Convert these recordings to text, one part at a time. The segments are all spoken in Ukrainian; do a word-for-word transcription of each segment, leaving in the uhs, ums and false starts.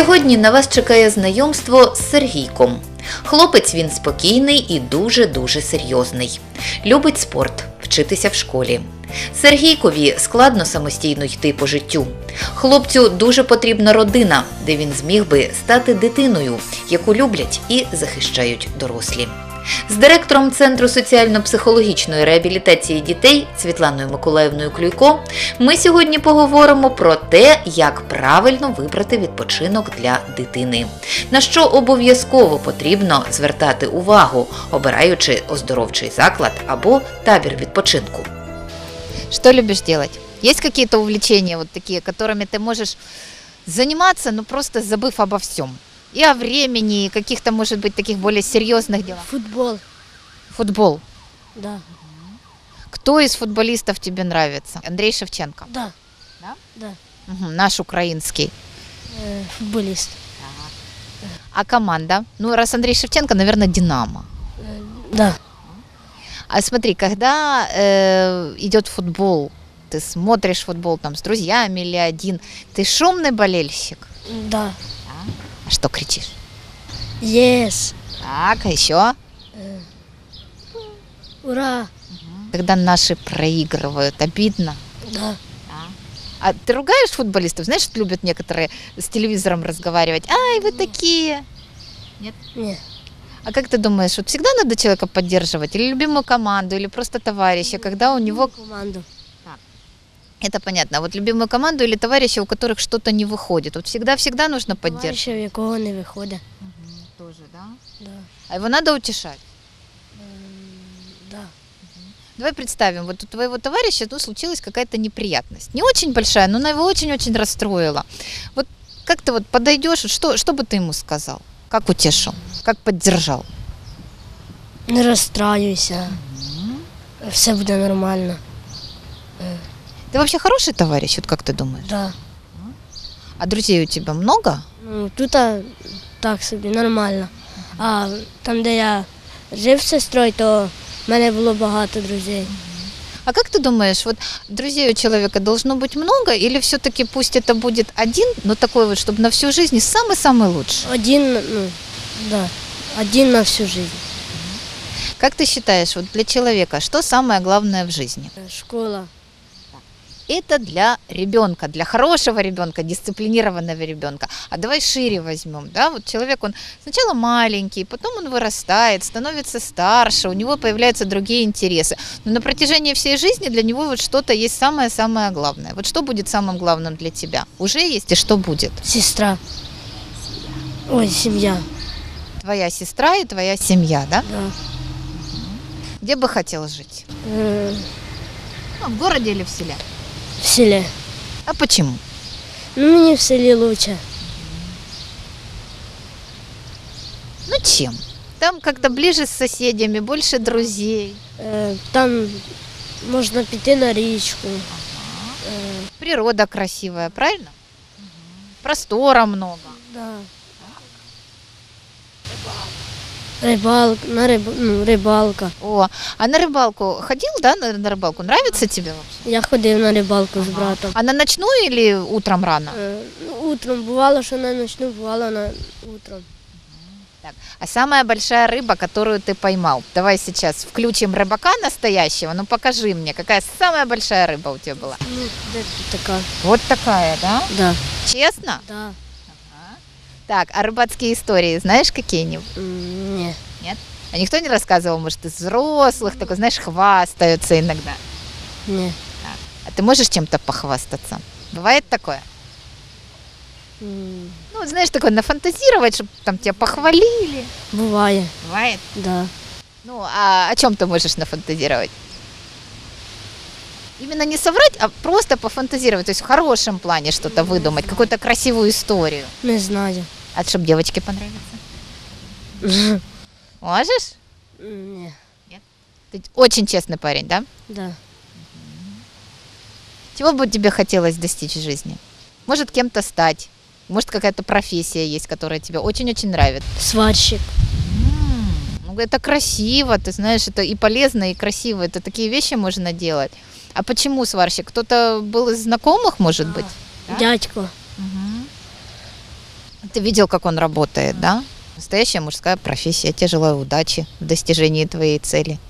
Сьогодні на вас чекає знайомство з Сергійком. Хлопець він спокійний і дуже-дуже серйозний. Любить спорт, вчитися в школі. Сергійкові складно самостійно йти по життю. Хлопцю дуже потрібна родина, де він зміг би стати дитиною, яку люблять і захищають дорослі. З директором Центру соціально-психологічної реабілітації дітей Світланою Миколаївною Клюйко ми сьогодні поговоримо про те, як правильно вибрати відпочинок для дитини, на що обов'язково потрібно звертати увагу, обираючи оздоровчий заклад або табір відпочинку. Что любишь делать? Есть какие-то увлечения вот такие, которыми ты можешь заниматься, но просто забыв обо всем? И о времени, и каких-то, может быть, таких более серьезных делах. Футбол, Футбол. да, Кто из футболистов тебе нравится? Андрей Шевченко. да, Да? да, Мгм, наш украинский. э, футболист, А команда? Ну, раз Андрей Шевченко, наверное, «Динамо». э, да, А смотри, когда э, идет футбол, ты смотришь футбол там с друзьями или один, ты шумный болельщик? да, А что кричишь? yes, Так, а еще? э, ура, Когда наши проигрывают, обидно. да, А ты ругаешь футболистов? Знаешь, любят некоторые с телевизором разговаривать. Ай, вы такие. не, А как ты думаешь, вот всегда надо человека поддерживать? Или любимую команду, или просто товарища, когда у него... команду, Это понятно. А вот любимую команду или товарища, у которых что-то не выходит. Вот всегда-всегда нужно поддерживать. товариша, в якого не виходить, Тоже, да? да, А его надо утешать. да, Давай представим, вот у твоего товарища ну, случилась какая-то неприятность. Не очень большая, но она его очень-очень расстроила. Вот как ты вот подойдешь, что, что бы ты ему сказал? Как утешил? Как поддержал? не розстраюйся, все буде нормально, Ты вообще хороший товарищ, вот как ты думаешь? да, А друзей у тебя много? ну тут а, так собі, нормально, а там, де я жив з сестрою, то в мене було багато друзей, А как ты думаешь, вот друзей у человека должно быть много, или все-таки пусть это будет один, но такой вот, чтобы на всю жизнь и самый-самый лучший? один, ну, да, один на всю жизнь, Как ты считаешь, вот для человека, что самое главное в жизни? школа, Это для ребенка, для хорошего ребенка, дисциплинированного ребенка. А давай шире возьмем, да, вот человек, он сначала маленький, потом он вырастает, становится старше, у него появляются другие интересы. Но на протяжении всей жизни для него вот что-то есть самое-самое главное. Вот что будет самым главным для тебя? Уже есть и что будет? сестра, ой, сім'я, Твоя сестра и твоя семья, да? да. Где бы хотел жить? Е, Ну, в городе или в селе? в селі. А почему? Ну, мені в селі лучше. Ну чем? Там как-то ближе с соседями, больше друзей. Е, Там можна піти на річку. Е, Природа красивая, правильно? Простора много. Да. Рибалка, на риб, ну, рибалка. О, а на рыбалку ходил, да, на, на рыбалку? Нравится тебе вообще? Я ходив на рибалку з братом. А на ночную или утром рано? Е, ну, Утром бувало, що на ночну, бувало на утром. Так. А самая большая рыба, которую ты поймал? Давай сейчас включим рыбака настоящего. Ну покажи мне, какая самая большая рыба у тебя была? Ну, де тут така? Вот такая, да? Да. Честно? Да. Так, а рыбацкие истории знаешь какие-нибудь? М, Ні. А никто не рассказывал, может, из взрослых, такой, знаешь, хвастаются иногда. Ні. А ты можешь чем-то похвастаться? Бывает такое? М, Ну, вот, знаешь, такое нафантазировать, чтобы там тебя похвалили. Буває, Бывает? да. Ну, а о чем ты можешь нафантазировать? Именно не соврать, а просто пофантазировать, то есть в хорошем плане что-то выдумать, какую-то красивую историю. Не знаю. А чтобы девочке понравится? Можешь? Ні. Ты очень честный парень, да? Да. Чего бы тебе хотелось достичь в жизни? Может, кем-то стать? Может, какая-то профессия есть, которая тебе очень-очень нравится? Сварщик. М, Ну, это красиво, ты знаешь, это и полезно, и красиво. Это такие вещи можно делать. А почему сварщик? Кто-то был из знакомых, может быть? Да? Дядько. Мгм. Ты видел, как он работает, да? Настоящая мужская профессия. Я тебе желаю удачи в достижении твоей цели.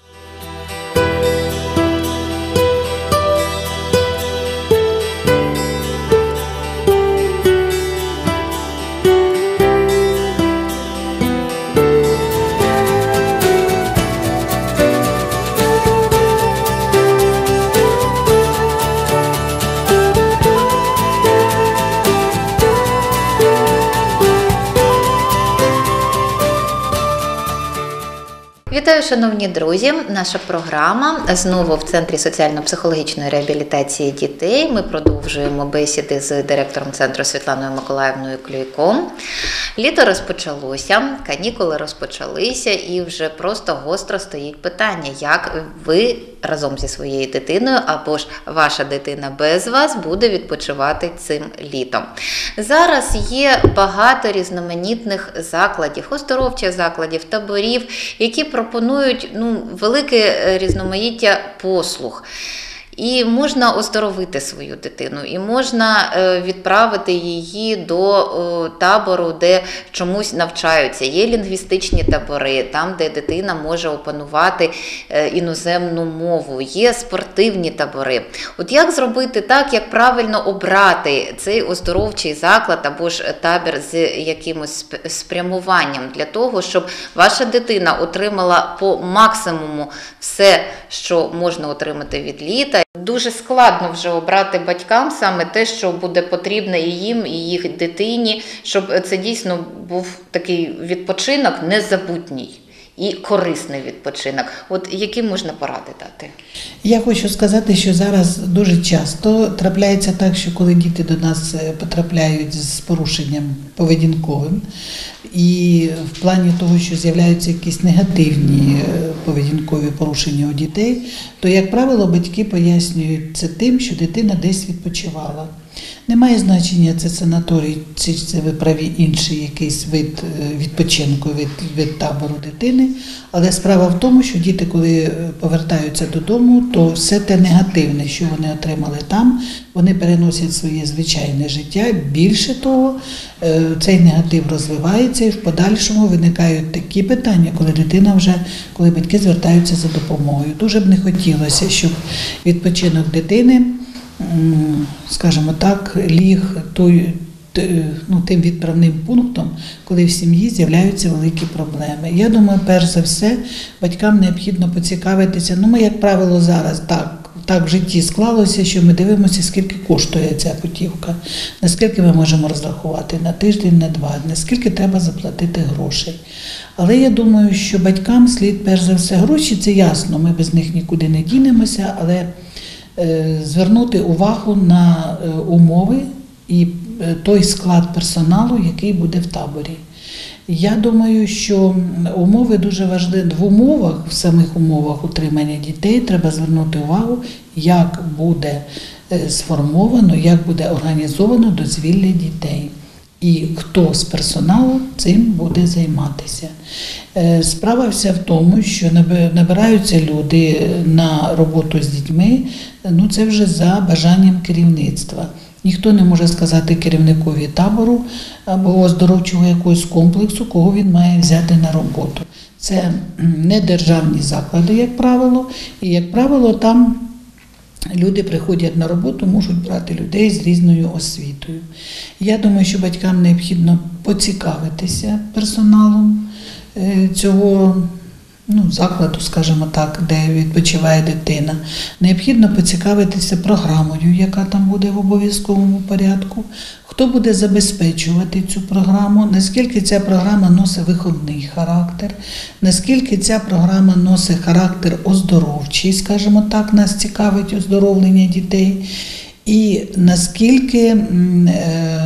Вітаю, шановні друзі! Наша програма знову в Центрі соціально-психологічної реабілітації дітей. Ми продовжуємо бесіди з директором центру Світланою Миколаївною Клюйко. Літо розпочалося, канікули розпочалися і вже просто гостро стоїть питання, як ви разом зі своєю дитиною або ж ваша дитина без вас буде відпочивати цим літом. Зараз є багато різноманітних закладів, оздоровчих закладів, таборів, які пропонують ну, велике різноманіття послуг. І можна оздоровити свою дитину, і можна відправити її до табору, де чомусь навчаються. Є лінгвістичні табори, там, де дитина може опанувати іноземну мову. Є спортивні табори. От як зробити так, як правильно обрати цей оздоровчий заклад або ж табір з якимось спрямуванням для того, щоб ваша дитина отримала по максимуму все, що можна отримати від літа. Дуже складно вже обрати батькам саме те, що буде потрібно і їм, і їх дитині, щоб це дійсно був такий відпочинок незабутній і корисний відпочинок. От які можна поради дати? Я хочу сказати, що зараз дуже часто трапляється так, що коли діти до нас потрапляють з порушенням поведінковим, і в плані того, що з'являються якісь негативні поведінкові порушення у дітей, то, як правило, батьки пояснюють це тим, що дитина десь відпочивала. Немає значення, це санаторій, чи це ви праві інший якийсь вид відпочинку, від, від табору дитини. Але справа в тому, що діти, коли повертаються додому, то все те негативне, що вони отримали там, вони переносять своє звичайне життя. Більше того, цей негатив розвивається і в подальшому виникають такі питання, коли дитина вже, коли батьки звертаються за допомогою. Дуже б не хотілося, щоб відпочинок дитини, скажімо так, ліг той, ну, тим відправним пунктом, коли в сім'ї з'являються великі проблеми. Я думаю, перш за все, батькам необхідно поцікавитися, ну ми, як правило, зараз так, так в житті склалося, що ми дивимося, скільки коштує ця путівка, наскільки ми можемо розрахувати на тиждень, на два, наскільки треба заплатити грошей. Але я думаю, що батькам слід, перш за все, гроші, це ясно, ми без них нікуди не дінемося, але звернути увагу на умови і той склад персоналу, який буде в таборі. Я думаю, що умови дуже важливі. В умовах, в самих умовах утримання дітей треба звернути увагу, як буде сформовано, як буде організовано дозвілля дітей. І хто з персоналу цим буде займатися. Справа вся в тому, що набираються люди на роботу з дітьми, ну це вже за бажанням керівництва. Ніхто не може сказати керівникові табору або оздоровчого якогось комплексу, кого він має взяти на роботу. Це не державні заклади, як правило, і, як правило, там люди приходять на роботу, можуть брати людей з різною освітою. Я думаю, що батькам необхідно поцікавитися персоналом цього ну, закладу, скажімо так, де відпочиває дитина. Необхідно поцікавитися програмою, яка там буде в обов'язковому порядку, хто буде забезпечувати цю програму, наскільки ця програма носить виховний характер, наскільки ця програма носить характер оздоровчий, скажімо так, нас цікавить оздоровлення дітей, і наскільки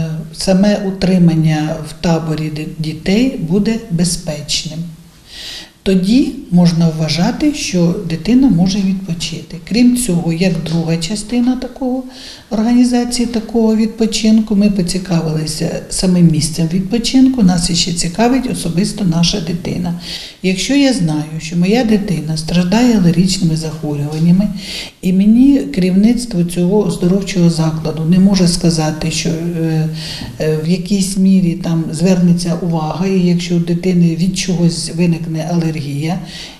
саме утримання в таборі дітей буде безпечним. тоді можна вважати, що дитина може відпочити. Крім цього, як друга частина такого організації такого відпочинку, ми поцікавилися самим місцем відпочинку, нас ще цікавить особисто наша дитина. Якщо я знаю, що моя дитина страждає алергічними захворюваннями, і мені керівництво цього оздоровчого закладу не може сказати, що в якійсь мірі там звернеться увага, і якщо у дитини від чогось виникне алергія,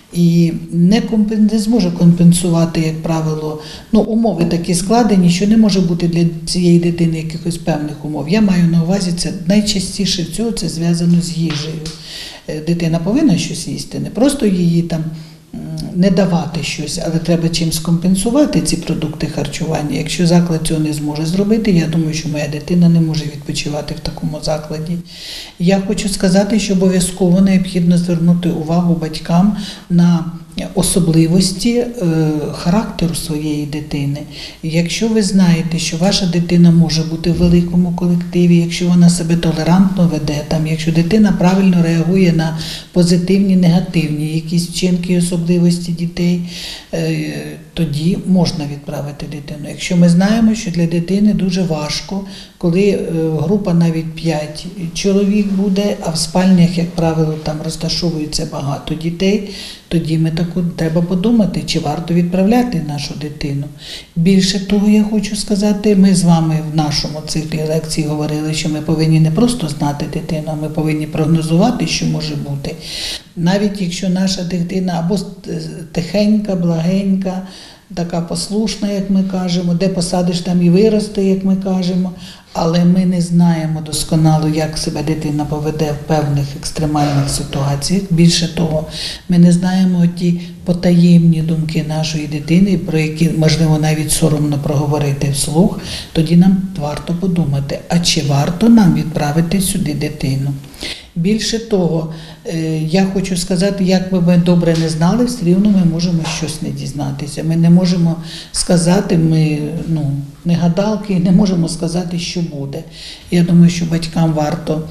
і не, компен... не зможе компенсувати, як правило, ну, умови такі складені, що не може бути для цієї дитини якихось певних умов. Я маю на увазі, це найчастіше всього це зв'язано з їжею. Дитина повинна щось їсти, не просто її там не давати щось, але треба чимось компенсувати ці продукти харчування. Якщо заклад цього не зможе зробити, я думаю, що моя дитина не може відпочивати в такому закладі. Я хочу сказати, що обов'язково необхідно звернути увагу батькам на особливості е, характеру своєї дитини. Якщо ви знаєте, що ваша дитина може бути в великому колективі, якщо вона себе толерантно веде, там, якщо дитина правильно реагує на позитивні, негативні якісь вчинки і особливості дітей, е, тоді можна відправити дитину. Якщо ми знаємо, що для дитини дуже важко, коли е, група навіть п'ять чоловік буде, а в спальнях, як правило, там розташовується багато дітей, тоді ми таку треба подумати, чи варто відправляти нашу дитину. Більше того, я хочу сказати, ми з вами в нашому циклі лекцій говорили, що ми повинні не просто знати дитину, а ми повинні прогнозувати, що може бути. Навіть якщо наша дитина або тихенька, благенька, така послушна, як ми кажемо, де посадиш, там і виросте, як ми кажемо, але ми не знаємо досконало, як себе дитина поведе в певних екстремальних ситуаціях. Більше того, ми не знаємо ті потаємні думки нашої дитини, про які, можливо, навіть соромно проговорити вслух, тоді нам варто подумати, а чи варто нам відправити сюди дитину. Більше того, я хочу сказати, як би ми добре не знали, все рівно ми можемо щось не дізнатися. Ми не можемо сказати, ми ну, не гадалки, не можемо сказати, що буде. Я думаю, що батькам варто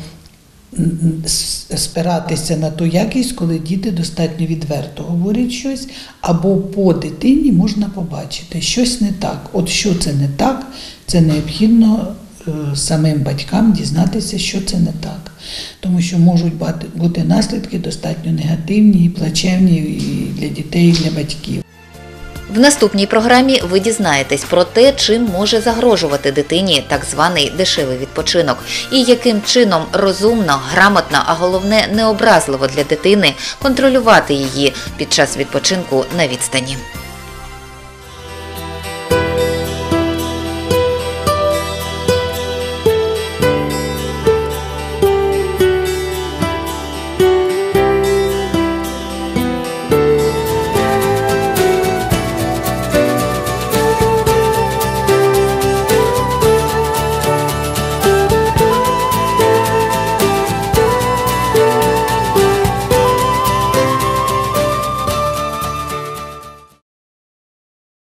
спиратися на ту якість, коли діти достатньо відверто говорять щось, або по дитині можна побачити, щось не так. От що це не так, це необхідно самим батькам дізнатися, що це не так. Тому що можуть бути наслідки достатньо негативні і плачевні і для дітей, і для батьків. В наступній програмі ви дізнаєтесь про те, чим може загрожувати дитині так званий дешевий відпочинок і яким чином розумно, грамотно, а головне необразливо для дитини контролювати її під час відпочинку на відстані.